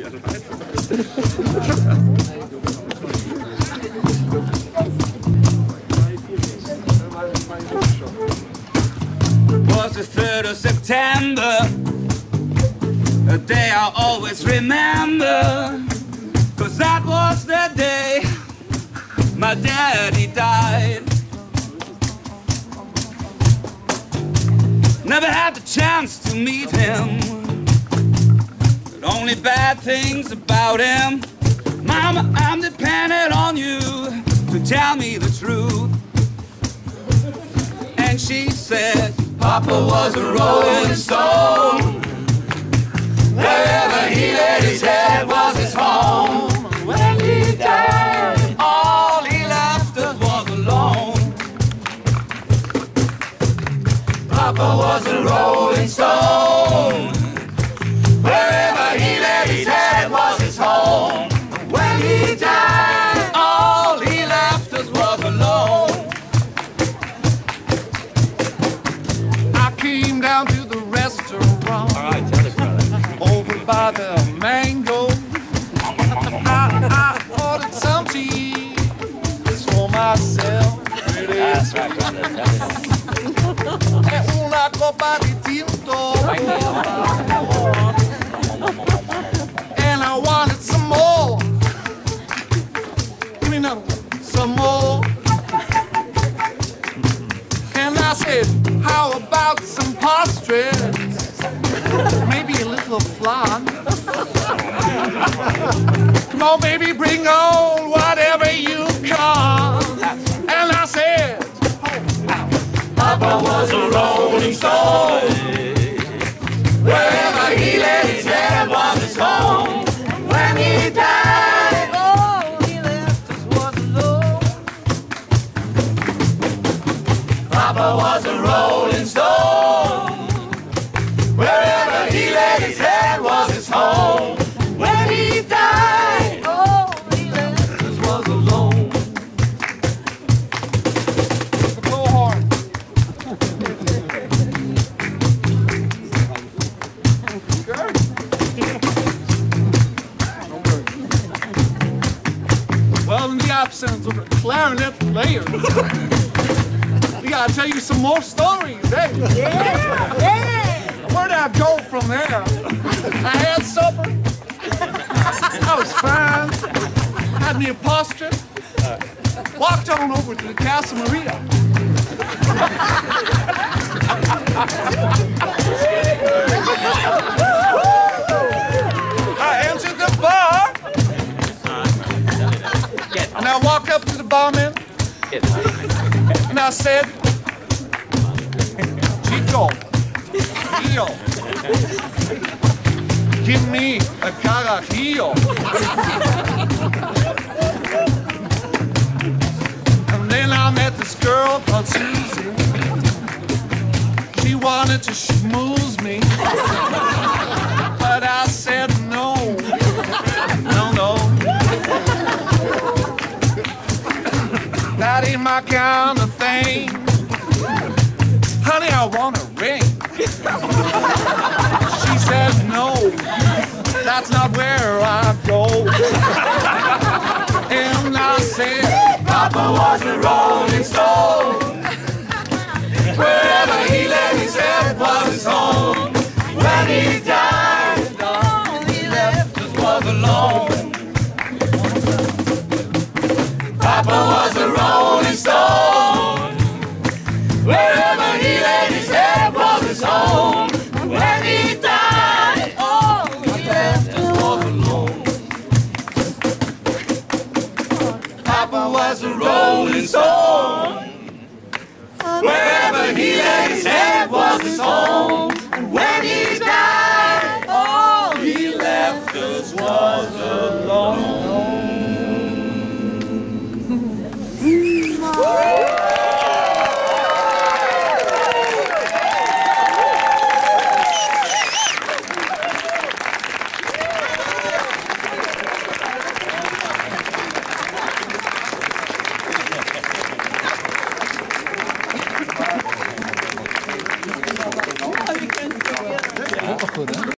Was the 3rd of September, a day I always remember, 'cause that was the day my daddy died. Never had the chance to meet him, but only bad things about him. Mama, I'm dependent on you to tell me the truth. And she said, Papa was a rolling stone. Wherever he laid his head was his home. When he died, all he left us was alone. Papa was a rolling stone. Wherever he laid his head was his home. When he died, all he left us was alone. I came down to the restaurant. All right, tell us, brother. Over by the mango. I ordered some cheese for myself. That's right, brother. E una copa di tinto. And I wanted some more. Give me another one. Some more. And I said, how about some pastries? Maybe a little flan. Come on, baby, bring on whatever you can. And I said, Papa was a rolling stone. Wherever he laid his head was his home. When he died, all he left us was alone. Papa was a rolling stone. Wherever he laid his head was his home. When he died, all he left us was alone. go hard. Well, in the absence of a clarinet player, we gotta tell you some more stories, eh? Yeah. Where'd I go from there? I had supper. I was fine. Had me a posture. Walked on over to the Casa Maria. I entered the bar. And I walked up to the barman. And I said, Chico, Rio, give me a carajillo. And then I met this girl called Susie. She wanted to schmooze me. But I said no, no. That ain't my kind of thing. Honey, I want a ring. She says no, that's not where I go. And I said, Papa was a rolling stone. Wherever he laid his head was his home. When he died, all he left us was alone.